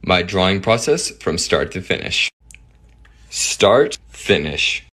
My drawing process from start to finish. Start, finish.